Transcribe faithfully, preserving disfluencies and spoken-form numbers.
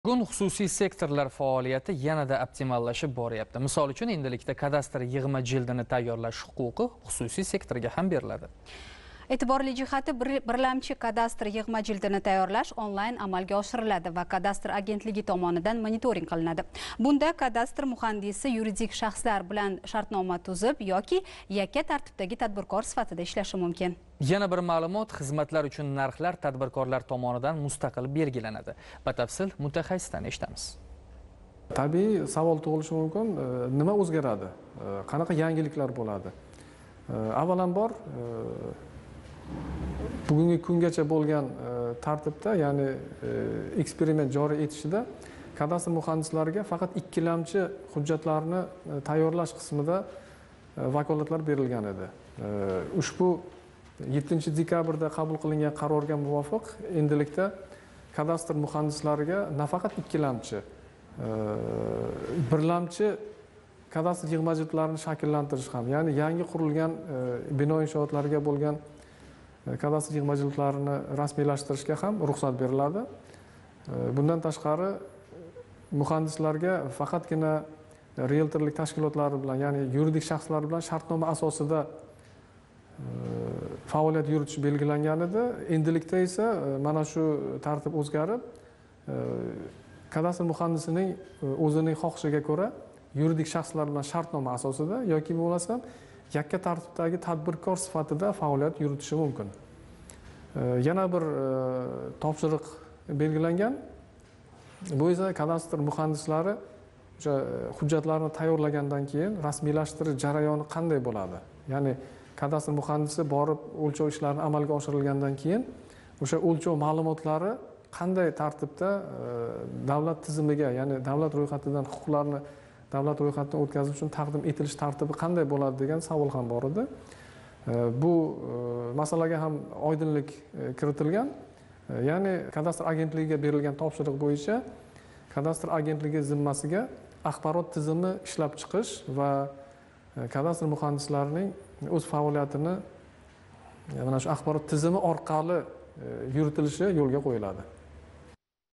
Bugun xususiy sektorlar faoliyati yanada optimallashib boryapti. Misol uchun, endilikda kadastr yig'ma jildini tayyorlash huquqi xususiy sektorga ham beriladi. E'tiborli jihati birlamchi kadastr yig'ma jildini tayyorlash onlayn amalga oshiriladi va kadastr agentligi tomonidan monitoring qilinadi. Bunda kadastr muhandisi yuridik shaxslar bilan shartnoma tuzib yoki yakka tartibdagi tadbirkor sifatida ishlashi mumkin. Yana bir ma'lumot, xizmatlar uchun narxlar tadbirkorlar tomonidan mustaqil belgilanadi. Batafsil mutaxassisdan eshitamiz. Tabiiy savol tug'ilishi mumkin, nima o'zgaradi? Qanaqa yangiliklar bo'ladi? Avvalambor bugungi kungacha bo'lgan tartibda, ya'ni eksperiment joriy etishida kadastr muhandislariga faqat ikkilamchi hujjatlarni tayyorlash qismida vakolatlar berilgan edi. Ushbu yettinchi dekabrda qabul qilingan qarorga muvofiq endilikda kadastr muhandislariga nafaqat ikkilamchi, birlamchi kadastr yig'ma jildlarini shakllantirish ham, ya'ni yangi qurilgan bino inshootlariga bo'lgan kadastr yig'ma jildlarini rasmiylashtirishga ham ruxsat beriladi. Bundan tashqari muhandislarga faqatgina realtorlik tashkilotlari bilan, ya'ni yuridik shaxslar bilan shartnoma asosida faoliyat yuritish belgilangan edi. Endilikda esa mana shu tartib o'zgarib, kadastr muhandisining o'zining xohishiga ko'ra yuridik shaxslar bilan shartnoma asosida yoki bo'lmasa yakka tartibdagi tadbirkor sifatida faoliyat yuritishi mumkin. Yana bir topshiriq belgilangan. Bu esa kadastr muhandislari o'sha hujjatlarni tayyorlagandan keyin rasmiylashtirish jarayoni qanday bo'ladi? Ya'ni kadastr muhandisi borib o'lchov ishlarini amalga oshirilgandan keyin o'sha o'lchov ma'lumotlari qanday tartibda davlat tizimiga, ya'ni davlat ro'yxatidan huquqlarni davlat ro'yxatidan o'tkazish uchun taqdim etilish tartibi qanday bo'ladi degan savol ham bor edi. Bu masalaga ham oydinlik kiritilgan. Ya'ni kadastr agentligiga berilgan topshiriq bo'yicha kadastr agentligi zimmasiga axborot tizimi ishlab chiqish va kadastr muhandislarining o'z faoliyatini mana shu axborot tizimi orqali yuritilishi yo'lga qo'yiladi.